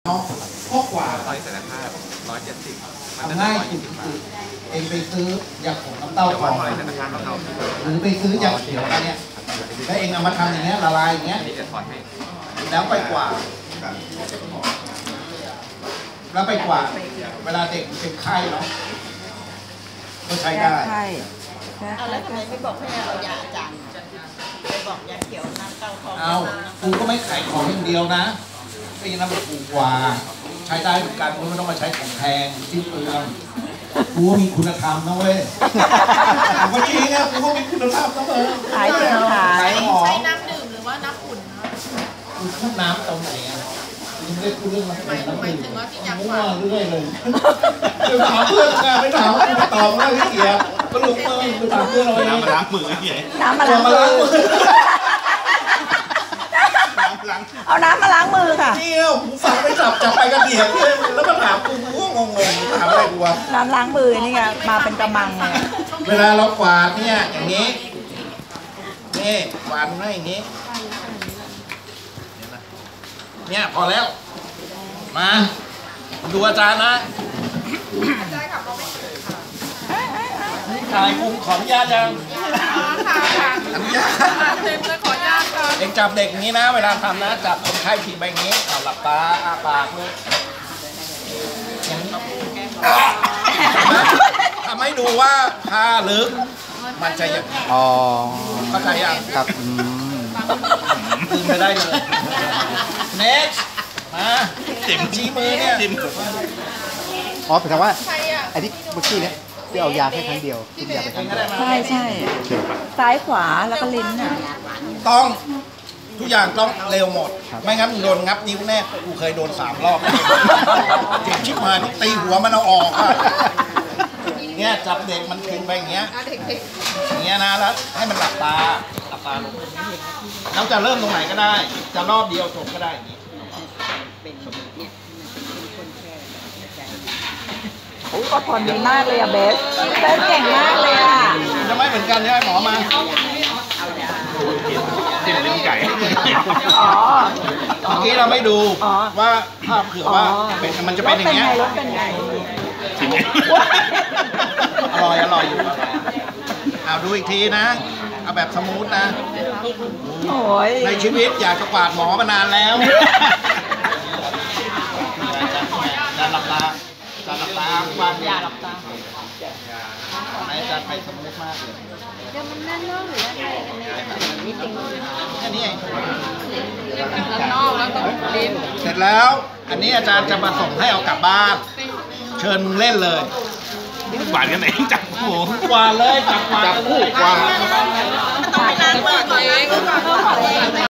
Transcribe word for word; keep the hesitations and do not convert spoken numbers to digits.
เนาะข้อกว่าซอยศัลยภาพร้อยเจ็ดสิบมันจะง่ายได้ร้อยสุยี่ดสิบบาคือทเองไปซื้อยาขมน้ำเต้าแต่ขว่าองซอยศัลยภาพเราหรือไปซื้อยาเขียวอันเนี้ยแล้วเองเอามาทำอย่างเงี้ยละลายอย่างเงี้ยที่จะถอดให้แล้วไปกว่าแล้วไปกว่าเวลาเด็กเป็นไข้เนาะก็ใช้ได้ใช่เอาแล้วทำไมไม่บอกให้เอายาอาจารย์ไปบอกยาเขียวน้ำเต้าทองเอากูก็ไม่ขายของอย่างเดียวนะไอ้น้ำมันถูกกว่าใช้ได้เหมือนกันกูไม่ต้องมาใช้ของแพงที่เปลืองกูก็มีคุณธรรมนะเว้ยกูก็จริงอ่ะกูก็มีคุณธรรมนะเว้ยขายจริงขายของใช้น้ำดื่มหรือว่าน้ำอุ่นนะกูพูดน้ำตรงไหนอ่ะยังไม่ได้พูดเรื่องน้ำดื่มน้ำดื่มมั่วเรื่อยเลยเดี๋ยวถามเพื่อนงานไม่ถามไม่ตอบไม่ได้เกียร์ก็ลุกเมื่อไปถามเพื่อนเราเองน้ำมาล้างมือไอ้เหี้ยน้ำมาล้างมือ เอาน้ำมาล้างมือค่ะนี่เราหูฟังไม่จับจับไปกระเดียบเลยแล้วมาถามกูกูก็งงๆถามอะไรกูวะน้ำล้างมือนี่ไงมาเป็นกระมังเลยเวลาเรากวาดเนี่ยอย่างนี้นี่กวาดมันอย่างนี้เนี่ยพอแล้วมาดูอาจารย์นะถ่ายคุมขออนุญาตยังอนุญาตเต็มเลยขออนุญาตค่ะเด็กจับเด็กอย่างนี้นะเวลาทำนะจับคนไข้ทีไปอย่างนี้เอาหลับตาอ้าปากเลยอย่างนี้ทำให้ดูว่าผ้าลึกมันจะอย่างนี้อ๋อเข้าใจยังครับอืมตื่นไปได้เลย next มาชี้มือเนี่ยอ๋อแปลว่าไอ้ที่เมื่อกี้เนี่ยที่เอายาแค่ครั้งเดียวกินยาไปครั้งเดียวใช่ใช่ซ้ายขวาแล้วก็ลิ้นอ่ะต้องทุกอย่างต้องเร็วหมด ไม่งั้นมึงโดนงับนิ้วแน่กูเคยโดนสามรอบเจ็บชิบหายตีหัวมันเอาออกอะเนี่ยจับเด็กมันขึ้นไปอย่างเงี้ยอย่างเงี้ยนะแล้วให้มันหลับตาหลับตาลงแล้วจะเริ่มตรงไหนก็ได้ จะรอบเดียวจบก็ได้อย่างนี้โอ้ก็ผ่อนดีมากเลยอะเบสเบสเก่งมากเลยอะจะไม่เหมือนกันใช่ไหมหมอมาจิ้มลิ้นไก่อ๋อเมื่อกี้เราไม่ดูอ๋อว่าภาพคือว่าเป็นมันจะเป็นอย่างเงี้ยรสเป็นไงรสเป็นไงจิ้มอร่อยอร่อยอยู่อร่อยเอาดูอีกทีนะเอาแบบสมูทนะโอ้ยในชีวิตอยากจะกวาดหมอมานานแล้วจะหลับตาจะหลับตาวางยาหลับตาไหนอาจารย์ไปสมูทมากเลยเดี๋ยวมันแน่นนอกหรืออะไรกันเนี่ยนิดนึงแค่นี้เองด้านนอกแล้วก็ลิ้นเสร็จแล้วอันนี้อาจารย์จะมาส่งให้เอากลับบ้าน เชิญเล่นเลยหวานกันไหนจับหัวกวาดเลยจับกวาดจับคู่กวาดเ